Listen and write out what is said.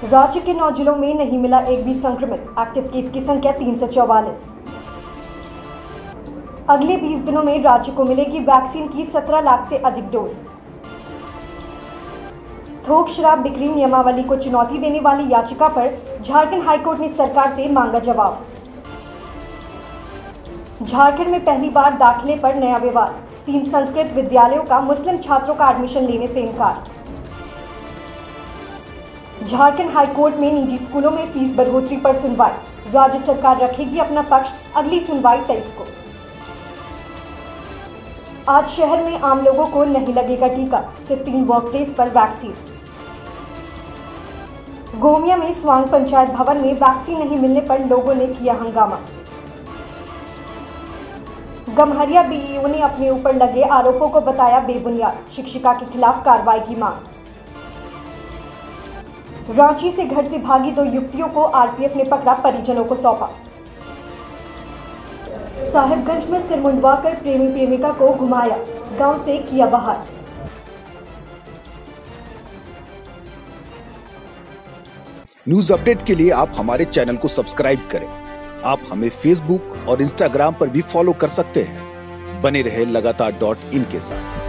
राज्य के 9 जिलों में नहीं मिला एक भी संक्रमित। एक्टिव केस की संख्या 344। अगले 20 दिनों में राज्य को मिलेगी वैक्सीन की 17 लाख से अधिक डोज। थोक शराब बिक्री नियमावली को चुनौती देने वाली याचिका पर झारखंड हाईकोर्ट ने सरकार से मांगा जवाब। झारखंड में पहली बार दाखिले पर नया विवाद। 3 संस्कृत विद्यालयों का मुस्लिम छात्रों का एडमिशन लेने से इनकार। झारखंड हाईकोर्ट में निजी स्कूलों में फीस बढ़ोतरी पर सुनवाई। राज्य सरकार रखेगी अपना पक्ष। अगली सुनवाई 23 को। आज शहर में आम लोगों को नहीं लगेगा टीका, सिर्फ 3 वर्कप्लेस पर वैक्सीन। गोमिया में स्वांग पंचायत भवन में वैक्सीन नहीं मिलने पर लोगों ने किया हंगामा। गम्हरिया बीईओ ने अपने ऊपर लगे आरोपों को बताया बेबुनियाद। शिक्षिका के खिलाफ कार्रवाई की मांग। रांची से घर से भागी 2 युवतियों को आरपीएफ ने पकड़ा, परिजनों को सौंपा। साहिबगंज में सिर मुंडवाकर प्रेमी प्रेमिका को घुमाया, गांव से किया बाहर। न्यूज अपडेट के लिए आप हमारे चैनल को सब्सक्राइब करें। आप हमें फेसबुक और इंस्टाग्राम पर भी फॉलो कर सकते हैं। बने रहे लगातार .in के साथ।